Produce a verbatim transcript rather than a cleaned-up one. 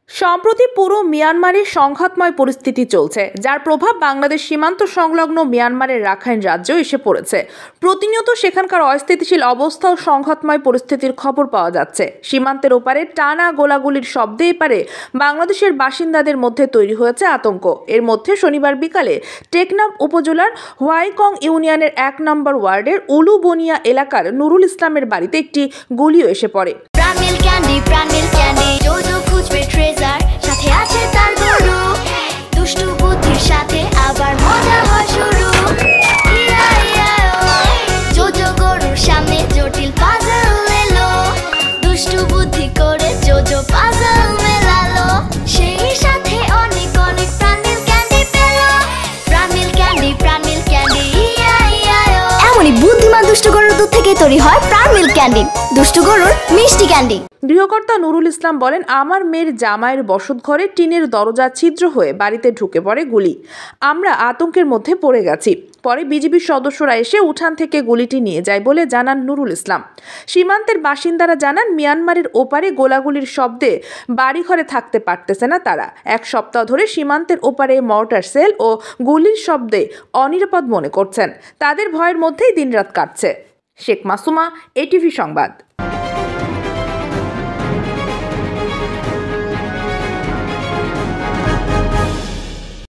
সম্প্রতি পুরো মিয়ানমারের সংঘাতময় পরিস্থিতি চলছে, যার প্রভাব বাংলাদেশ সীমান্ত সংলগ্ন মিয়ানমারের রাখাইন রাজ্যেও এসে পড়েছে। প্রতিনিয়ত সেখানকার অস্থিতিশীল অবস্থা ও সংঘাতময় পরিস্থিতির খবর পাওয়া যাচ্ছে। সীমান্তের ওপারে টানা গোলাগুলির শব্দে এপারে বাংলাদেশের বাসিন্দাদের মধ্যে তৈরি হয়েছে আতঙ্ক। এর মধ্যে শনিবার বিকালে টেকনাফ উপজেলার হোয়াইকং ইউনিয়নের এক নম্বর ওয়ার্ডের উলুবনিয়া এলাকার নুরুল ইসলামের বাড়িতে একটি গুলিও এসে পড়ে। দুষ্টু গরুর দুধ থেকে তৈরি হয় প্রাণ মিল্ক ক্যান্ডি, দুষ্টু গরুর মিষ্টি ক্যান্ডি। গৃহকর্তা নুরুল ইসলাম বলেন, আমার মেয়ের জামাইয়ের বসত ঘরে টিনের দরজা ছিদ্র হয়ে বাড়িতে ঢুকে পড়ে গুলি। আমরা আতঙ্কের মধ্যে পড়ে গেছি। পরে বিজিবির সদস্যরা এসে উঠান থেকে গুলিটি নিয়ে যায় বলে জানান নুরুল ইসলাম। সীমান্তের বাসিন্দারা জানান, মিয়ানমারের ওপারে গোলাগুলির শব্দে বাড়িঘরে থাকতে পারতেছে না তারা। এক সপ্তাহ ধরে সীমান্তের ওপারে মর্টার সেল ও গুলির শব্দে অনিরাপদ মনে করছেন। তাদের ভয়ের মধ্যেই দিনরাত কাটছে। শেখ মাসুমা, এটিভি সংবাদ।